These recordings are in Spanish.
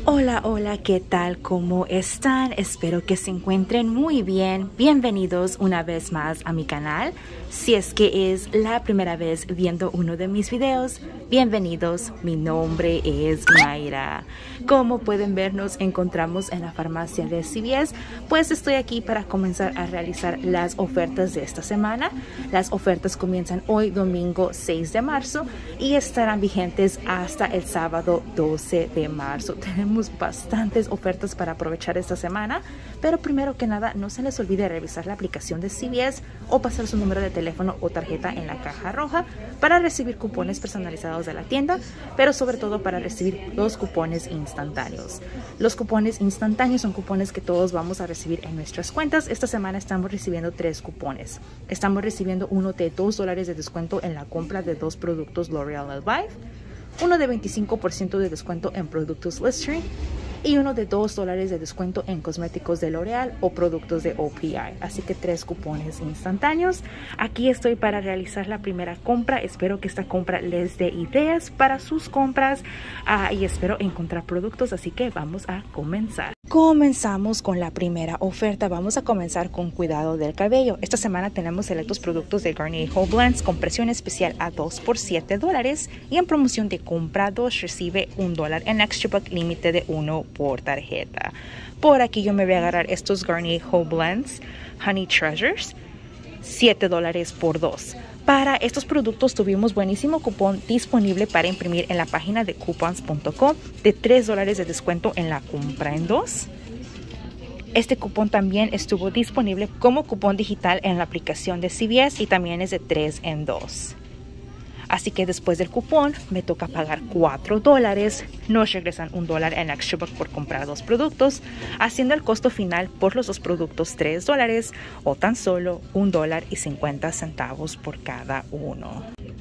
Hola, hola, ¿qué tal? ¿Cómo están? Espero que se encuentren muy bien. Bienvenidos una vez más a mi canal. Si es que es la primera vez viendo uno de mis videos, bienvenidos. Mi nombre es Mayra. Como pueden ver, nos encontramos en la farmacia de CVS, pues estoy aquí para comenzar a realizar las ofertas de esta semana. Las ofertas comienzan hoy, domingo 6 de marzo, y estarán vigentes hasta el sábado 12 de marzo. Tenemos bastantes ofertas para aprovechar esta semana, pero primero que nada no se les olvide revisar la aplicación de CVS o pasar su número de teléfono o tarjeta en la caja roja para recibir cupones personalizados de la tienda, pero sobre todo para recibir los cupones instantáneos. Los cupones instantáneos son cupones que todos vamos a recibir en nuestras cuentas. Esta semana estamos recibiendo 3 cupones. Estamos recibiendo uno de $2 de descuento en la compra de 2 productos L'Oréal Elvive, uno de 25% de descuento en productos Listerine y uno de $2 de descuento en cosméticos de L'Oréal o productos de OPI. Así que 3 cupones instantáneos. Aquí estoy para realizar la primera compra. Espero que esta compra les dé ideas para sus compras y espero encontrar productos, así que vamos a comenzar. Comenzamos con la primera oferta. Vamos a comenzar con cuidado del cabello. Esta semana tenemos selectos productos de Garnier Whole Blends con presión especial a 2 por $7 y en promoción de compra 2 recibe $1 en Extra Buck límite de 1 por tarjeta. Por aquí yo me voy a agarrar estos Garnier Whole Blends Honey Treasures, $7 por 2. Para estos productos tuvimos buenísimo cupón disponible para imprimir en la página de coupons.com de $3 de descuento en la compra en 2. Este cupón también estuvo disponible como cupón digital en la aplicación de CVS y también es de 3 en 2. Así que después del cupón me toca pagar $4. Nos regresan $1 en Extra Buck por comprar 2 productos, haciendo el costo final por los 2 productos $3 o tan solo $1.50 por cada uno.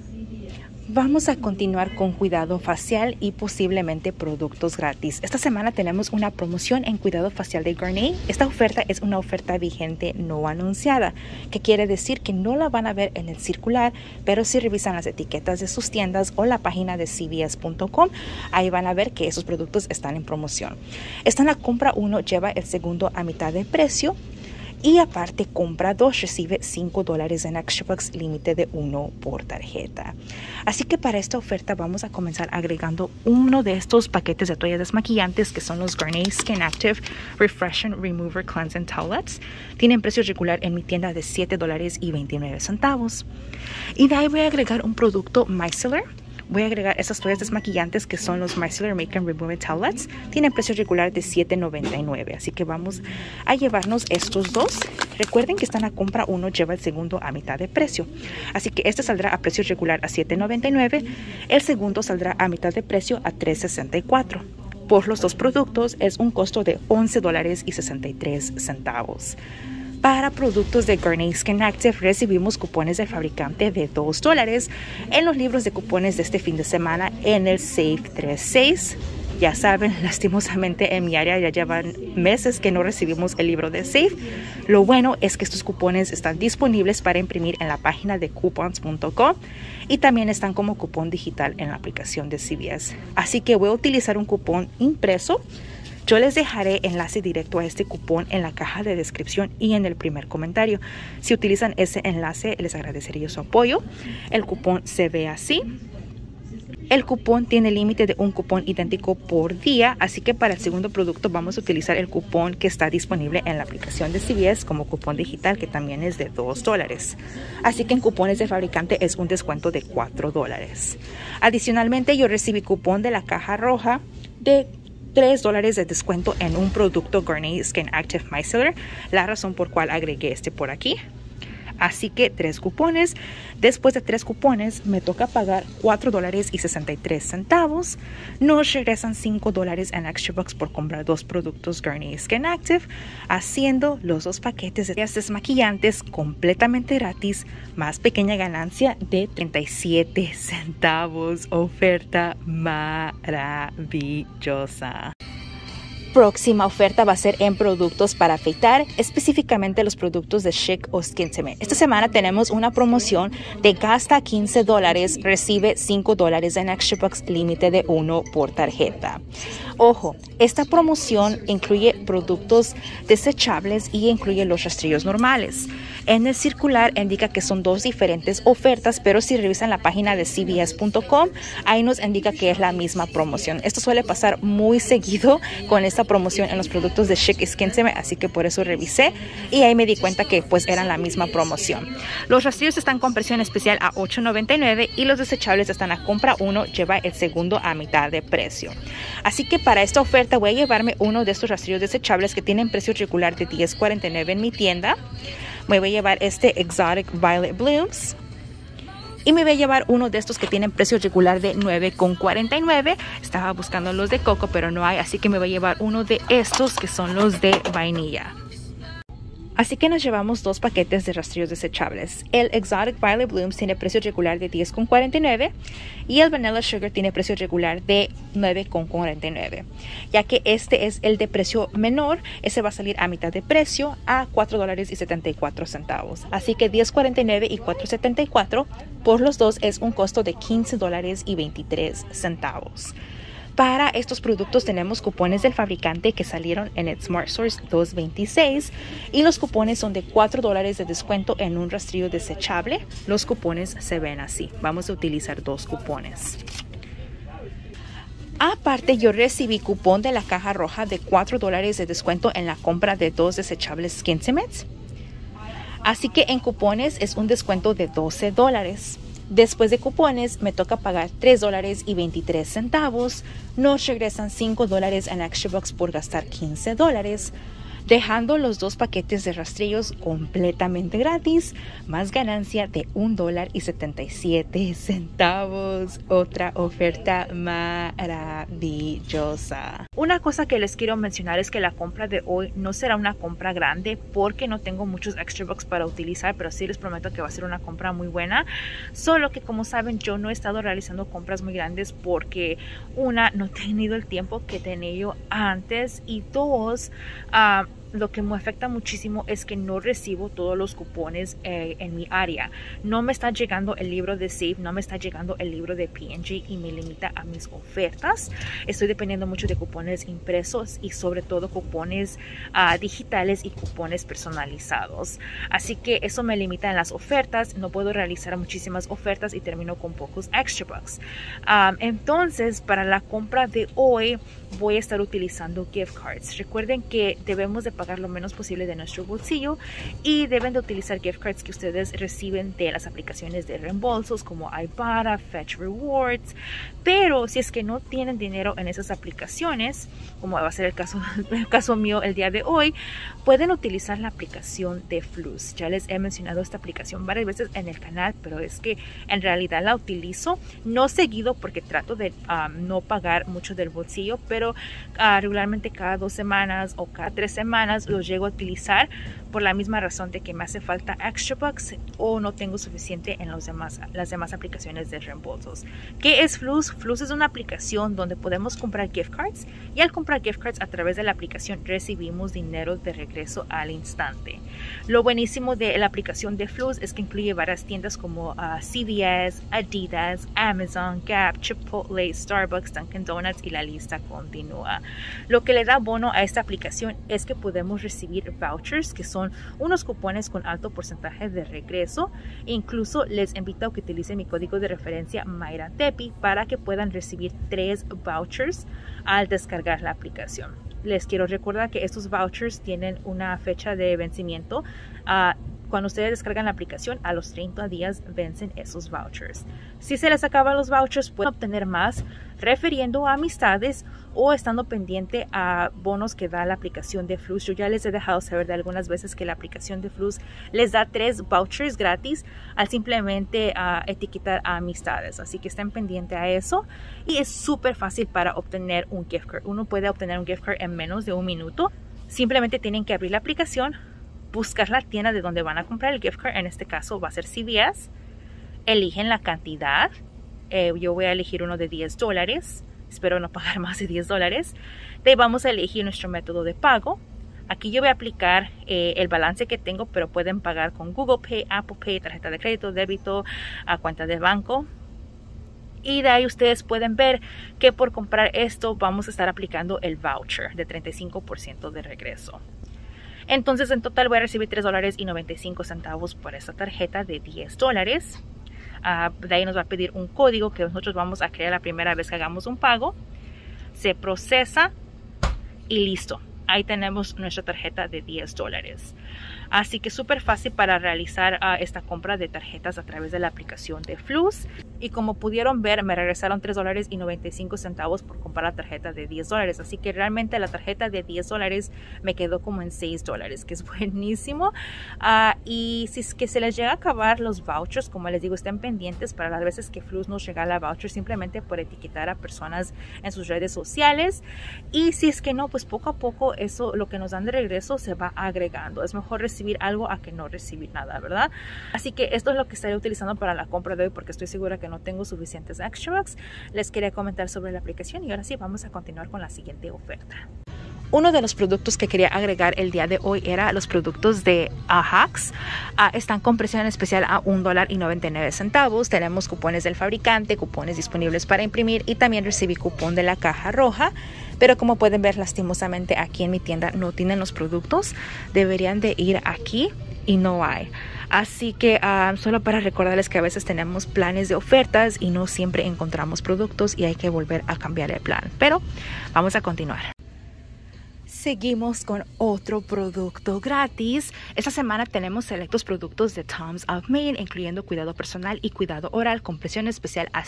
Vamos a continuar con cuidado facial y posiblemente productos gratis. Esta semana tenemos una promoción en cuidado facial de Garnier. Esta oferta es una oferta vigente no anunciada, que quiere decir que no la van a ver en el circular, pero si revisan las etiquetas de sus tiendas o la página de cvs.com, ahí van a ver que esos productos están en promoción. Esta en la compra 1 lleva el segundo a mitad de precio. Y aparte, compra 2 recibe $5 en Extra Bucks límite de 1 por tarjeta. Así que para esta oferta vamos a comenzar agregando uno de estos paquetes de toallas desmaquillantes que son los Garnier Skin Active Refreshing Remover Cleansing Towelettes. Tienen precio regular en mi tienda de $7.29. Y de ahí voy a agregar un producto Micellar. Voy a agregar estas toallas desmaquillantes que son los Micellar Make and Remove Towelettes. Tienen precio regular de $7.99. Así que vamos a llevarnos estos dos. Recuerden que están a compra 1 lleva el segundo a mitad de precio. Así que este saldrá a precio regular a $7.99. El segundo saldrá a mitad de precio a $3.64. Por los 2 productos es un costo de $11.63. Para productos de Garnier Skin Active recibimos cupones del fabricante de $2 en los libros de cupones de este fin de semana en el Save 36. Ya saben, lastimosamente en mi área ya llevan meses que no recibimos el libro de Save. Lo bueno es que estos cupones están disponibles para imprimir en la página de coupons.com y también están como cupón digital en la aplicación de CVS. Así que voy a utilizar un cupón impreso. Yo les dejaré enlace directo a este cupón en la caja de descripción y en el primer comentario. Si utilizan ese enlace, les agradecería su apoyo. El cupón se ve así. El cupón tiene límite de un cupón idéntico por día, así que para el segundo producto vamos a utilizar el cupón que está disponible en la aplicación de CVS como cupón digital, que también es de $2. Así que en cupones de fabricante es un descuento de $4. Adicionalmente, yo recibí cupón de la caja roja de $3 de descuento en un producto Garnier Skin Active Micellar, la razón por cual agregué este por aquí. Así que 3 cupones. Después de 3 cupones me toca pagar $4.63. Nos regresan $5 en Extra Bucks por comprar 2 productos Garnier Skin Active, haciendo los 2 paquetes de desmaquillantes completamente gratis, más pequeña ganancia de 37 centavos. Oferta maravillosa. próxima oferta va a ser en productos para afeitar, específicamente los productos de Schick o Skintimate. Esta semana tenemos una promoción de gasta $15, recibe $5 en Extra Bucks, límite de 1 por tarjeta. Ojo, esta promoción incluye productos desechables y incluye los rastrillos normales. En el circular indica que son dos diferentes ofertas, pero si revisan la página de cvs.com, ahí nos indica que es la misma promoción. Esto suele pasar muy seguido con esta promoción en los productos de Schick y Skintimate, así que por eso revisé y ahí me di cuenta que pues eran la misma promoción. Los rastrillos están con presión especial a $8.99 y los desechables están a compra uno, lleva el segundo a mitad de precio. Así que para esta oferta voy a llevarme uno de estos rastrillos desechables que tienen precio regular de $10.49 en mi tienda. Me voy a llevar este Exotic Violet Blooms. Y me voy a llevar uno de estos que tienen precio regular de $9.49. Estaba buscando los de coco, pero no hay. Así que me voy a llevar uno de estos que son los de vainilla. Así que nos llevamos dos paquetes de rastrillos desechables. El Exotic Violet Blooms tiene precio regular de $10.49 y el Vanilla Sugar tiene precio regular de $9.49. Ya que este es el de precio menor, ese va a salir a mitad de precio a $4.74. Así que $10.49 y $4.74 por los dos es un costo de $15.23. Para estos productos tenemos cupones del fabricante que salieron en el Smart Source 226 y los cupones son de $4 de descuento en un rastrillo desechable. Los cupones se ven así. Vamos a utilizar dos cupones. Aparte, yo recibí cupón de la caja roja de $4 de descuento en la compra de dos desechables Skintimate. Así que en cupones es un descuento de $12. Después de cupones me toca pagar $3.23. Nos regresan $5 en Extra Bucks por gastar $15, dejando los dos paquetes de rastrillos completamente gratis, más ganancia de $1.77. Otra oferta maravillosa. Una cosa que les quiero mencionar es que la compra de hoy no será una compra grande porque no tengo muchos Extra Bucks para utilizar, pero sí les prometo que va a ser una compra muy buena. Solo que, como saben, yo no he estado realizando compras muy grandes porque una, no he tenido el tiempo que tenía yo antes, y dos, lo que me afecta muchísimo es que no recibo todos los cupones en mi área. No me está llegando el libro de Save, no me está llegando el libro de P&G y me limita a mis ofertas. Estoy dependiendo mucho de cupones impresos y sobre todo cupones digitales y cupones personalizados. Así que eso me limita en las ofertas. No puedo realizar muchísimas ofertas y termino con pocos Extra Bucks. Entonces, para la compra de hoy voy a estar utilizando gift cards. Recuerden que debemos de pagar lo menos posible de nuestro bolsillo y deben de utilizar gift cards que ustedes reciben de las aplicaciones de reembolsos como Ibotta, Fetch Rewards. Pero si es que no tienen dinero en esas aplicaciones, como va a ser el caso mío el día de hoy, pueden utilizar la aplicación de Flus. Ya les he mencionado esta aplicación varias veces en el canal, pero es que en realidad la utilizo no seguido porque trato de no pagar mucho del bolsillo, pero regularmente cada 2 semanas o cada 3 semanas los llego a utilizar por la misma razón de que me hace falta Extra Bucks o no tengo suficiente en las demás aplicaciones de reembolsos. ¿Qué es Flus? Flus es una aplicación donde podemos comprar gift cards y al comprar gift cards a través de la aplicación recibimos dinero de regreso al instante. Lo buenísimo de la aplicación de Flus es que incluye varias tiendas como CVS, Adidas, Amazon, Gap, Chipotle, Starbucks, Dunkin' Donuts y la lista continúa. Lo que le da bono a esta aplicación es que podemos recibir vouchers, que son unos cupones con alto porcentaje de regreso. Incluso les invito a que utilicen mi código de referencia MyraTepi para que puedan recibir 3 vouchers al descargar la aplicación. Les quiero recordar que estos vouchers tienen una fecha de vencimiento. Cuando ustedes descargan la aplicación, a los 30 días vencen esos vouchers. Si se les acaban los vouchers, pueden obtener más refiriendo a amistades o estando pendiente a bonos que da la aplicación de Flus. Yo ya les he dejado saber de algunas veces que la aplicación de Flus les da 3 vouchers gratis al simplemente etiquetar a amistades. Así que estén pendientes a eso. Y es súper fácil para obtener un gift card. Uno puede obtener un gift card en menos de 1 minuto. Simplemente tienen que abrir la aplicación, buscar la tienda de donde van a comprar el gift card. En este caso va a ser CVS. Eligen la cantidad. Yo voy a elegir uno de $10. espero no pagar más de $10. De ahí vamos a elegir nuestro método de pago. Aquí yo voy a aplicar el balance que tengo, pero pueden pagar con Google Pay, Apple Pay, tarjeta de crédito, débito, a cuenta de banco. Y de ahí ustedes pueden ver que por comprar esto vamos a estar aplicando el voucher de 35% de regreso. Entonces en total voy a recibir $3.95 por esta tarjeta de $10. De ahí nos va a pedir un código que nosotros vamos a crear la primera vez que hagamos un pago. Se procesa y listo. Ahí tenemos nuestra tarjeta de $10. Así que súper fácil para realizar esta compra de tarjetas a través de la aplicación de Flooz. Y como pudieron ver, me regresaron $3.95 por comprar la tarjeta de $10. Así que realmente la tarjeta de $10 me quedó como en $6, que es buenísimo. Y si es que se les llega a acabar los vouchers, como les digo, estén pendientes para las veces que Flooz nos regala vouchers, simplemente por etiquetar a personas en sus redes sociales. Y si es que no, pues poco a poco eso, lo que nos dan de regreso, se va agregando. Es mejor recibir algo a que no recibir nada, ¿verdad? Así que esto es lo que estaré utilizando para la compra de hoy, porque estoy segura que no tengo suficientes extra bucks. Les quería comentar sobre la aplicación y ahora sí vamos a continuar con la siguiente oferta. Uno de los productos que quería agregar el día de hoy era los productos de Hacks. Están con precio en especial a $1.99. Tenemos cupones del fabricante, cupones disponibles para imprimir y también recibí cupón de la caja roja. Pero como pueden ver, lastimosamente aquí en mi tienda no tienen los productos. Deberían de ir aquí y no hay. Así que solo para recordarles que a veces tenemos planes de ofertas y no siempre encontramos productos y hay que volver a cambiar el plan. Pero vamos a continuar. Seguimos con otro producto gratis. Esta semana tenemos selectos productos de Tom's of Maine, incluyendo cuidado personal y cuidado oral, con presión especial a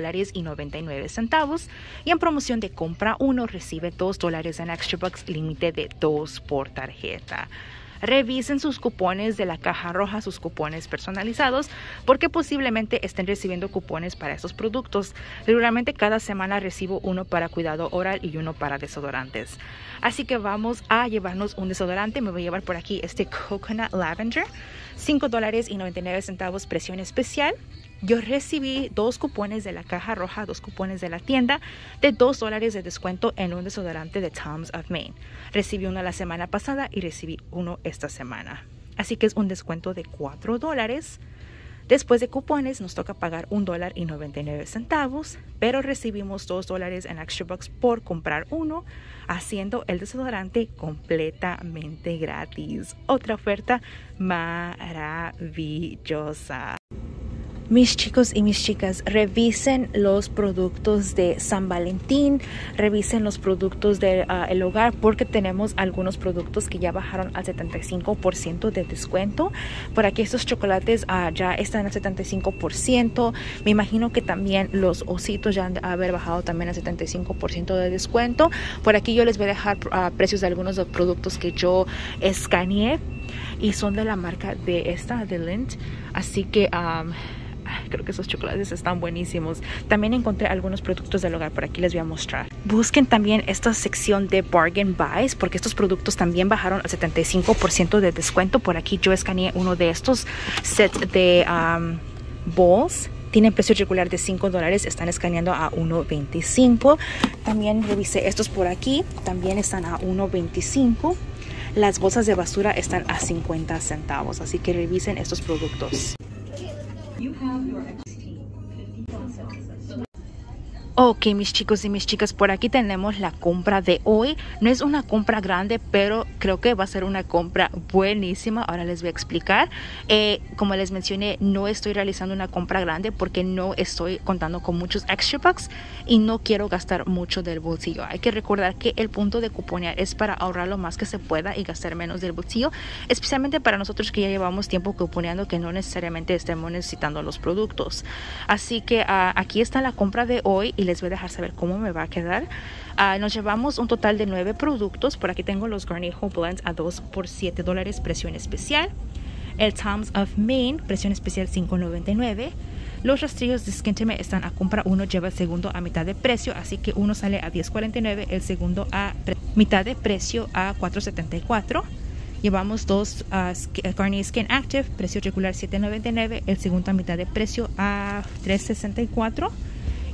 $5.99. Y en promoción de compra 1 recibe $2 en extra bucks, límite de 2 por tarjeta. Revisen sus cupones de la caja roja, sus cupones personalizados, porque posiblemente estén recibiendo cupones para estos productos. Regularmente cada semana recibo uno para cuidado oral y uno para desodorantes. Así que vamos a llevarnos un desodorante. Me voy a llevar por aquí este Coconut Lavender, $5.99, presión especial. Yo recibí 2 cupones de la caja roja, 2 cupones de la tienda de $2 de descuento en un desodorante de Tom's of Maine. Recibí uno la semana pasada y recibí uno esta semana. Así que es un descuento de $4. Después de cupones nos toca pagar $1.99, pero recibimos $2 en extra bucks por comprar uno, haciendo el desodorante completamente gratis. Otra oferta maravillosa. Mis chicos y mis chicas, revisen los productos de San Valentín, revisen los productos del hogar, porque tenemos algunos productos que ya bajaron al 75% de descuento. Por aquí estos chocolates ya están al 75%. Me imagino que también los ositos ya han de haber bajado también al 75% de descuento. Por aquí yo les voy a dejar precios de algunos de los productos que yo escaneé y son de la marca de Lindt. Así que creo que esos chocolates están buenísimos. También encontré algunos productos del hogar, por aquí les voy a mostrar. Busquen también esta sección de Bargain Buys, porque estos productos también bajaron al 75% de descuento. Por aquí yo escaneé uno de estos sets de bowls. Tienen precio regular de $5, están escaneando a $1.25. También revisé estos por aquí, también están a $1.25. Las bolsas de basura están a 50 centavos, así que revisen estos productos. Ok, mis chicos y mis chicas, por aquí tenemos la compra de hoy. No es una compra grande, pero creo que va a ser una compra buenísima. Ahora les voy a explicar. Como les mencioné, no estoy realizando una compra grande porque no estoy contando con muchos extra bucks y no quiero gastar mucho del bolsillo. Hay que recordar que el punto de cuponear es para ahorrar lo más que se pueda y gastar menos del bolsillo, especialmente para nosotros que ya llevamos tiempo cuponeando, que no necesariamente estemos necesitando los productos. Así que aquí está la compra de hoy y les voy a dejar saber cómo me va a quedar. Nos llevamos un total de 9 productos. Por aquí tengo los Garnier Home Blends a 2 por $7, presión especial. El Tom's of Maine, presión especial $5.99. Los rastrillos de Skintimate están a compra 1, lleva el segundo a mitad de precio, así que uno sale a $10.49, el segundo a mitad de precio a $4.74. Llevamos 2 Garnier Skin Active, precio regular $7.99, el segundo a mitad de precio a $3.64.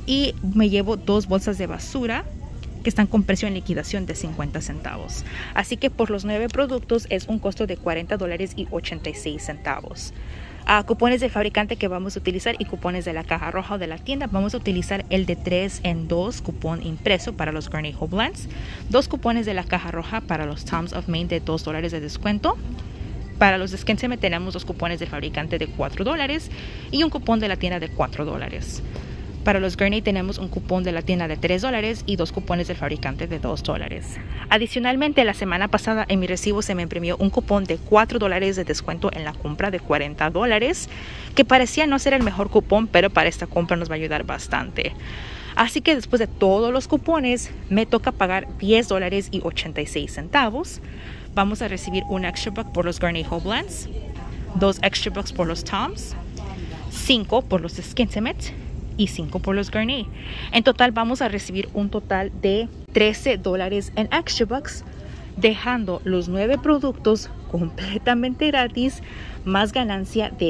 y me llevo 2 bolsas de basura que están con precio en liquidación de 50 centavos. Así que por los 9 productos es un costo de $40.86. Cupones del fabricante que vamos a utilizar y cupones de la caja roja o de la tienda. Vamos a utilizar el de 3 en 2 cupón impreso para los Garnier Blends, 2 cupones de la caja roja para los Toms of Maine de $2 de descuento. Para los de Skintimate tenemos 2 cupones del fabricante de $4 y un cupón de la tienda de $4. Para los Garnier tenemos un cupón de la tienda de $3 y 2 cupones del fabricante de $2. Adicionalmente, la semana pasada en mi recibo se me imprimió un cupón de $4 de descuento en la compra de $40, que parecía no ser el mejor cupón, pero para esta compra nos va a ayudar bastante. Así que después de todos los cupones, me toca pagar $10.86. Vamos a recibir un extra buck por los Garnier Blends, 2 extra bucks por los Toms, 5 por los Skintimate y 5 por los Garnier. En total vamos a recibir un total de $13 en extra bucks, dejando los 9 productos completamente gratis, más ganancia de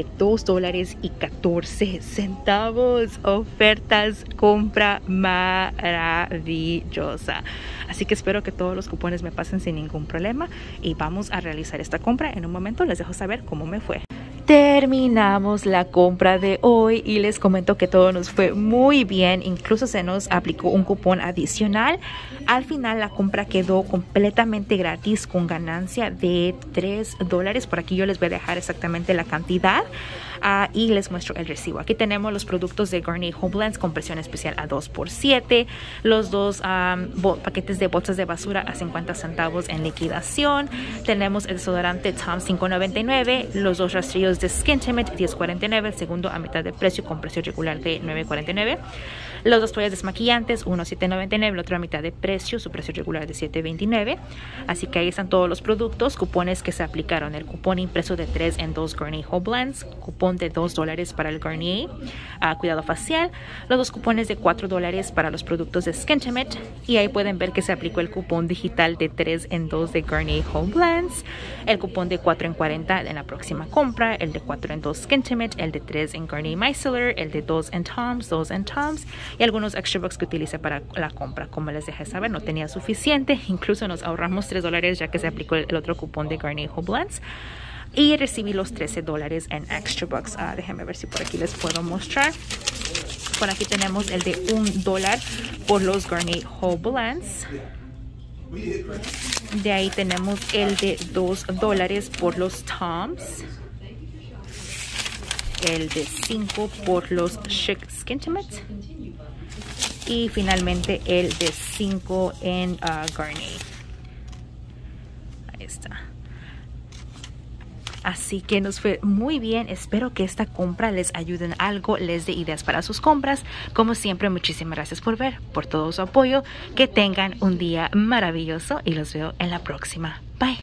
$2.14. Ofertas, compra maravillosa. Así que espero que todos los cupones me pasen sin ningún problema y vamos a realizar esta compra. En un momento les dejo saber cómo me fue. Terminamos la compra de hoy y les comento que todo nos fue muy bien. Incluso se nos aplicó un cupón adicional. Al final la compra quedó completamente gratis con ganancia de $3. Por aquí yo les voy a dejar exactamente la cantidad y les muestro el recibo. Aquí tenemos los productos de Garnier Blends con presión especial a 2x7, los 2 paquetes de bolsas de basura a 50 centavos en liquidación. Tenemos el desodorante Tom $5.99, los 2 rastrillos de Skintimate $10.49, el segundo a mitad de precio con precio regular de $9.49. Los 2 toallas desmaquillantes, uno $7.99, el otro a mitad de precio, su precio regular de $7.29. Así que ahí están todos los productos, cupones que se aplicaron. El cupón impreso de 3 en 2 Garnier Blends, cupón de $2 para el Garnier cuidado facial, los 2 cupones de $4 para los productos de Skintimate, y ahí pueden ver que se aplicó el cupón digital de 3 en 2 de Garnier Blends, el cupón de 4 en 40 en la próxima compra, el de 4 en 2 Skintimate, el de 3 en Garnier Micellar, el de 2 en Toms, 2 en Toms y algunos extra bucks que utilicé para la compra. Como les dejé saber, no tenía suficiente, incluso nos ahorramos $3 ya que se aplicó el otro cupón de Garnier Blends. Y recibí los $13 en extra bucks. Déjenme ver si por aquí les puedo mostrar. Por aquí tenemos el de $1 por los Garnier Blends. De ahí tenemos el de $2 por los Toms. El de 5 por los Chic Skintimate. Y finalmente el de 5 en Garnier. Ahí está. Así que nos fue muy bien. Espero que esta compra les ayude en algo, les dé ideas para sus compras. Como siempre, muchísimas gracias por ver, por todo su apoyo. Que tengan un día maravilloso y los veo en la próxima. Bye.